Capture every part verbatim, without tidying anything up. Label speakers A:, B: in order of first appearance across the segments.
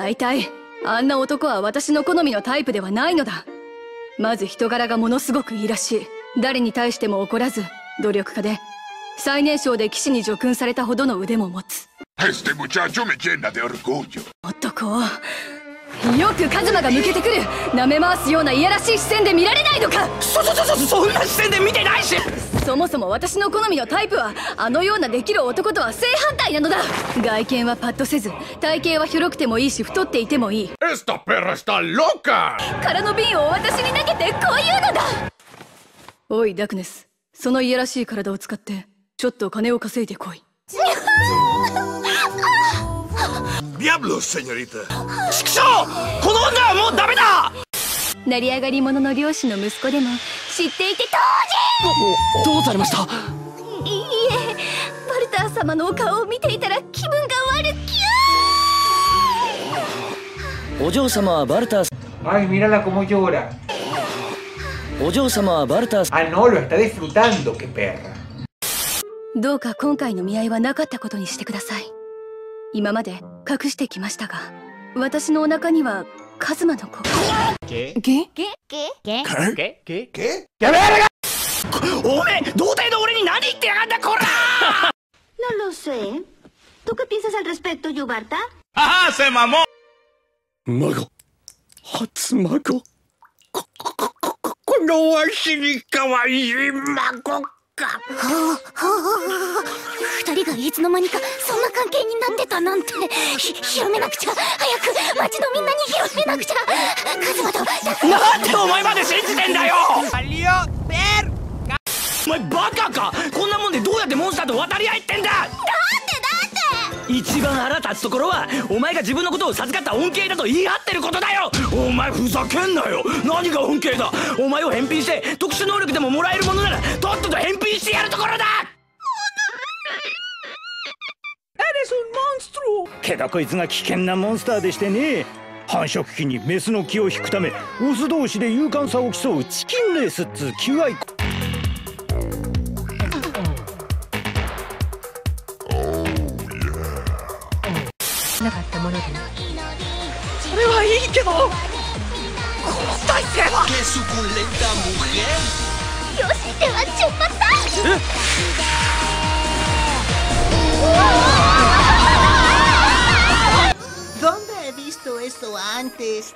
A: 大体あんな男は私の好みのタイプではないのだ。まず人柄がものすごくいいらしい。誰に対しても怒らず努力家で、最年少で騎士に叙勲されたほどの腕も持つ。
B: Este muchacho me llena de orgullo。
A: おっとこう、よくカズマが向けてくる。舐め回すようないやらしい視線で見られないのか。
C: そそそそそんな視線で見てないし。
A: そもそも私の好みのタイプはあのようなできる男とは正反対なのだ。外見はパッとせず、体型は広くてもいいし太っていてもいい。
B: Esta perra está loca。
A: 空の瓶を私に投げてこういうのだ。おいダクネス、そのいやらしい体を使ってちょっと金を稼いでこい。
B: Diablos, señorita。
C: 畜生、この女はもうダメだ。
A: 成り上がり者の漁師の息子でも知っていて当
C: 時。どうされました？
A: いいえ、バルター様のお顔を見ていたら気分が悪き。
C: お嬢様はバルター。
D: Ay, mírala cómo llora。
C: お嬢様はバルター。
D: Ah, no, lo está disfrutando, qué perra。
A: どうか今回の見合いはなかったことにしてください。今まで隠してきましたが、私のお腹にはカズマの子。ゲゲゲゲ
C: ゲゲゲやめやめが。おめえ童貞の俺に何言ってやがんだこら。
E: No lo sé. ¿Tú qué piensas al respecto, Yubarta?
B: ¡Ajá, se mamó!
C: Mago. 初孫。こ、こ、こ、こ、このわしにかわいい孫か。
E: 二人がいつの間にかそんな関係になってたなんて。ひ、広めなくちゃ。早く町のみんなに広めなくちゃ。カズマとダク。
C: なんでお前まで信じてんだよ。お前バカか。こんなもんでどうやってモンスターと渡り合いってんだ。
E: だってだって
C: 一番腹立つところはお前が自分のことを授かった恩恵だと言い張ってることだよ。お前ふざけんなよ。何が恩恵だ。お前を返品して特殊能力でももらえるものならとっとと返品してやるところだ。けどこいつが危険なモンスターでしてね。繁殖期にメスの気を引くためオス同士で勇敢さを競うチキンレースっつう求愛。
A: なかったもので。
C: それはいいけど、この体勢は。
E: よし、では出発だ。
F: ¿Dónde he visto esto antes?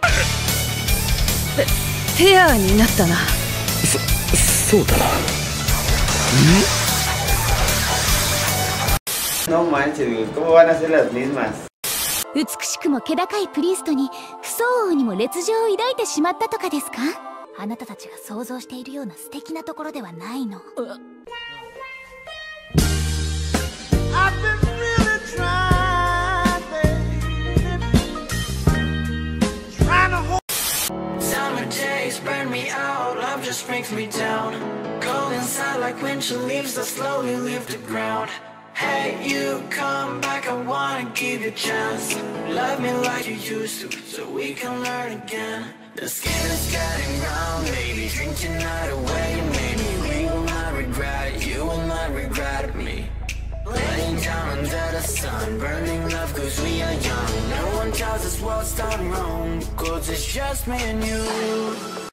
A: ペアになったな。
C: そ、そうだな。
D: No manches, ¿cómo van a ser las mismas?
E: 美しくも気高いプリンストに不相応にも劣情を抱いてしまったとかですか。あなたたちが想像しているような素敵なところではないの。
G: Summer days burn me out, love just brings me down. Go inside like when she leaves, I slowly leave the ground. Hey, you come back, I wanna give you a chance. Love me like you used to, so we can learn again. The skin is getting round, baby, drink your night away. Maybe we will not regret it, you will not regret me. Laying down under the sun, burning love cause we are young. No one tells us what's done wrong, cause it's just me and you.